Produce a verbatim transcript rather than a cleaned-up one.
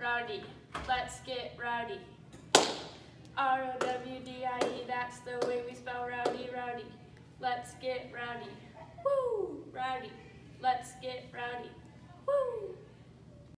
rowdy, let's get rowdy. R O W D I E, that's the way we spell rowdy, rowdy. Let's get rowdy.